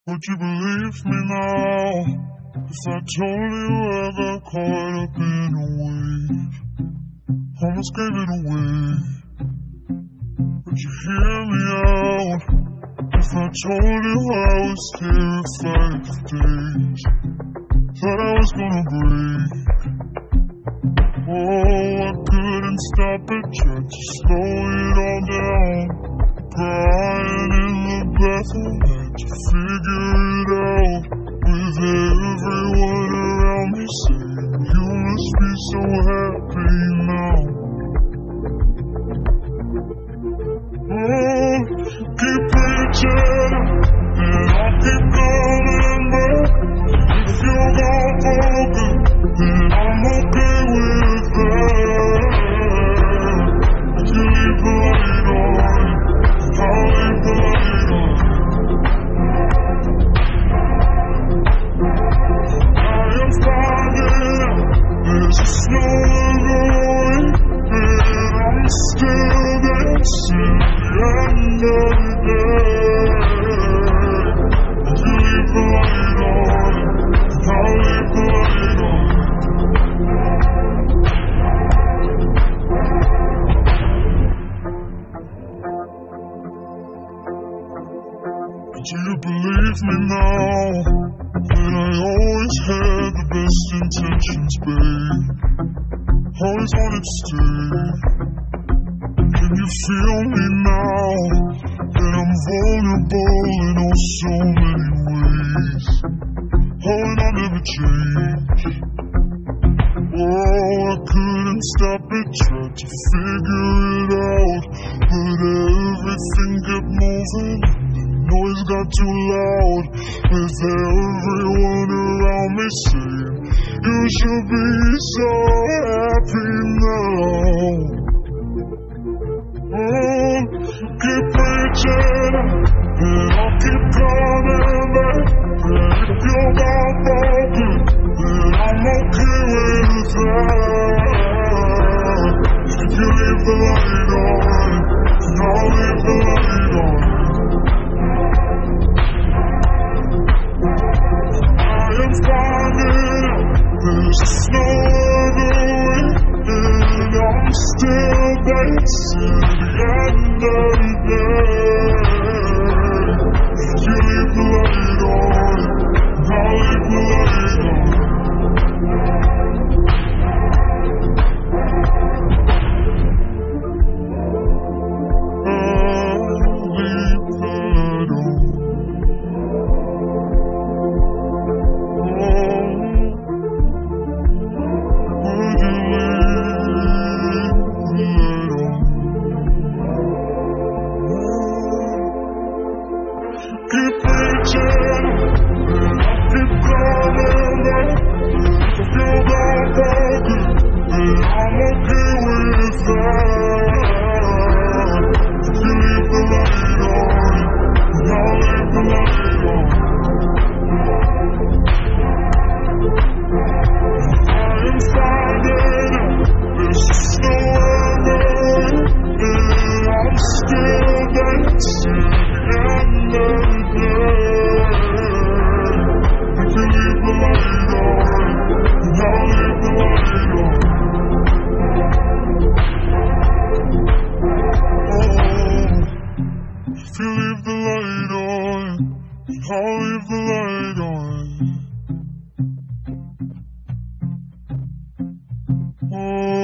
Would you believe me now if I told you I got caught up in a wave? Almost gave it away. Would you hear me out if I told you I was terrified for days? Thought I was gonna break. Oh, I couldn't stop it, tried to slow it all down. Crying in the bathroom, had to figure it out. With everyone around me saying, you must be so happy now. Oh, keep preaching, and I'll keep coming back. If you're gone for good, then I'm okay with that. If you leave the light on, I'll leave the light on. I am finding out there's just no other way, and I'm still dancing at the end of the day. If you leave the light on, I'll leave the light on. Do you believe me now that I always had the best intentions, babe? Always wanted to stay. Can you feel me now that I'm vulnerable in oh so many ways? Oh, and I'll never change. Oh, I couldn't stop it, tried to figure it out, but everything kept moving. Noise got too loud, with everyone around me saying, you should be so happy now. Oh, keep preaching, and I'll keep coming back. And if you're not broken, then I'm okay with that. If you leave the light on, then I'll leave the light on. There's just no other way, and I'm still dancing at the end of the day. If you leave the light on, I'll leave the light on. I'll leave the light on. Keep preaching, and I'll keep coming back. If you're not broken, then I'm okay with that. If you leave the light on, then I'll leave the light on. I am finding out there's just no other way, and I'm still dancing at the end of the day. If you leave the light on, then I'll leave the light on. Oh, if you leave the light on, then I'll leave the light on. Oh.